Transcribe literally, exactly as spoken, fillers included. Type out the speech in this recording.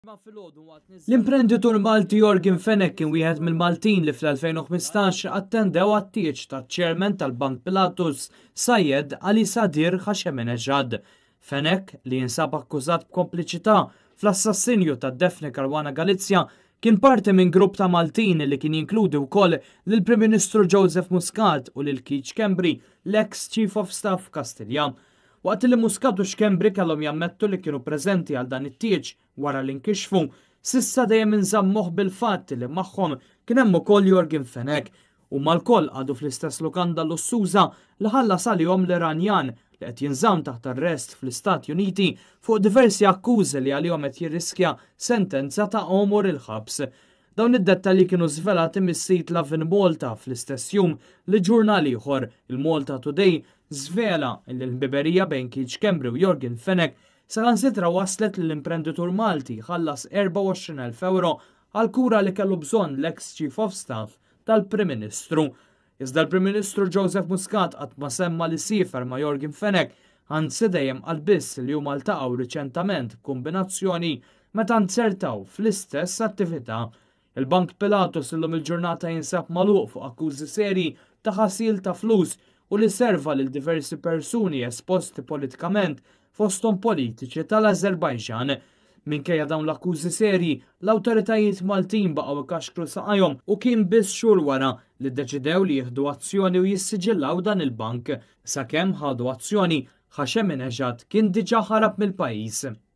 L-imprenditur Malti Jorgen Fenech kien wieħed mill-Maltin li fl-alfejn u ħmistax attendew għat-tieġ taċ-Chairman tal-Bank Pilatus Sayed Ali Sadir Khashemmenejad. Fenech li jinsab akkużat b'kompliċità fl-assassinju tad-Defne Caruana Galizia kien parti minn grupp ta' Maltin li kien jinkludi wkoll lill-Prim Ministru Joseph Muscat u lil Keith Schembri, l-ex Chief of Staff Kastilja. Waqt li Muscat u Schembri kellhom jammettu li kienu preżenti għal dan it-tieġ wara li nkixfu, sissa dejjem inżammuh bil-fatt li magħhom kien hemm ukoll Jorgen Fenech u mal-koll għadu fl-istess lukanda lussuża li ħallas għalihom l-Iranjan li qed jinżamm taħt arrest fl-Istati Uniti fuq diversi akkużi li għalihom qed jirriskja sentenza ta' għomur il-ħabs. Dawn id-dettalji kienu żvelati mis-sit Lovin Malta fl-istess jum li ġurnal ieħor il-Malta Today żvela li l-ħbiberija bejn Keith Schembri u Jorgen Fenech saħansitra waslet li l-imprenditur Malti ħallas erba' u għoxrin elf euro għal kura li kellu bżonn l-ex Chief of Staff tal-Prim Ministru. Iżda l-Prim Ministru Joseph Muscat qatt ma semma li siefer ma' Jorgen Fenech, anzi dejjem qal biss li huma ltaqgħu riċentament b'kombinazzjoni meta nsertaw fl-istess attività. Il-Bank Pilatus illum il-ġurnata jinsab magħluq fuq akkużi serji ta' ħasil ta' flus u li serva lil diversi persuni esposti politikament fosthom politiċi tal-Azerbajġan. Minkejja dawn l-akkużi serji, l-awtoritajiet Maltin baqgħu ikaxkru saqajhom u kien biss xhur wara li ddeċidew li jieħdu azzjoni u jissiġillaw dan il-bank. Sakemm ħadu azzjoni, Khashemmenejad kien diġà ħarab mill-pajjiż.